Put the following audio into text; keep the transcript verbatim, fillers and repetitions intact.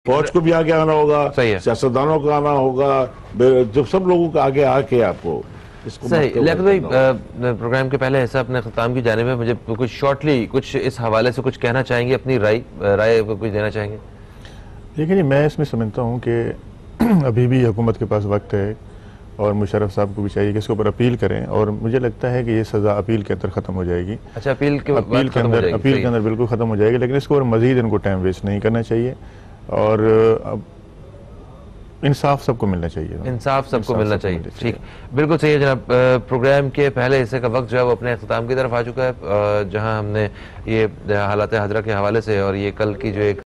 फौज को भी आगे आना होगा, सियासतदानों को आना होगा, जब सब लोगों को आगे आके आपको इसको सही। लेकिन भाई प्रोग्राम के पहले ऐसा अपने ख़त्म की जाने में मुझे कुछ शॉर्टली कुछ इस हवाले से कुछ कहना चाहेंगे, अपनी राय राय को कुछ देना चाहेंगे? देखिए जी, मैं इसमें समझता हूँ कि अभी भी हुकूमत के पास वक्त है और मुशर्रफ साहब को भी चाहिए कि इसके ऊपर अपील करें, और मुझे लगता है कि ये सज़ा अपील के अंदर ख़त्म हो जाएगी। अच्छा, अपील के अपील के अंदर अपील के अंदर बिल्कुल ख़त्म हो जाएगी, लेकिन इसके ऊपर मज़ीद इनको टाइम वेस्ट नहीं करना चाहिए और अब इंसाफ सबको मिलना चाहिए। इंसाफ सबको मिलना चाहिए। ठीक, बिल्कुल सही है जनाब। प्रोग्राम के पहले हिस्से का वक्त जो है वो अपने अख्ताम की तरफ आ चुका है, जहां हमने ये हालात हजरा के हवाले से और ये कल की जो एक